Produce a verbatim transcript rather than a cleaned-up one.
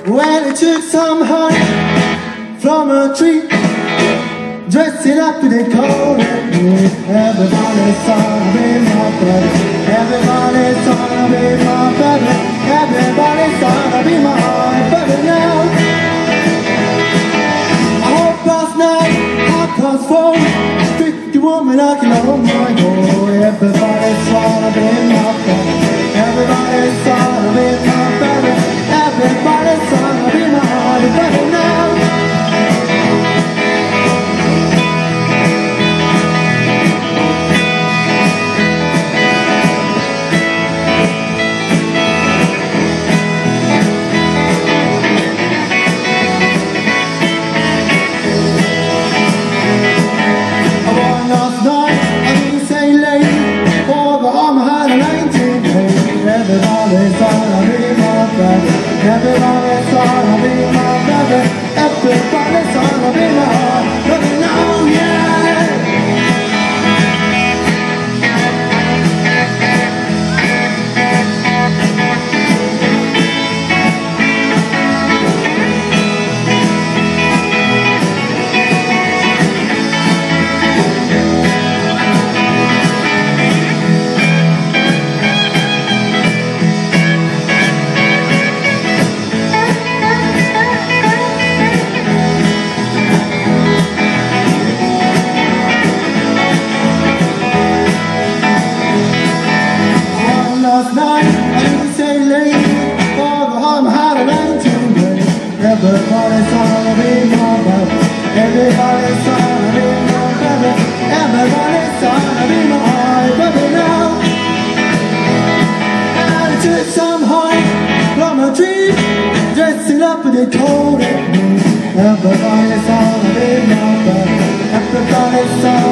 When I took some honey from a tree, dressed it up in a coat and blue. Everybody's gonna be my brother. Everybody's gonna be my brother. Everybody's gonna be my brother now. I hope last night half past four, fifty woman I can hold my goal. Everybody's gonna be my brother. Everybody's gonna be my brother. Everybody's gonna be my brother now. Everybody's gonna be my brother. Everybody's gonna be my brother. Everybody's gonna be my brother now, yeah. Last night I didn't say late, for the harm had a nineteen days. Everybody's gonna be my brother. Everybody's gonna be my brother. Everybody's gonna be my brother now. And I took some honey from a tree, dressed it up in a coat and blue. Everybody's gonna be my brother. Everybody's gonna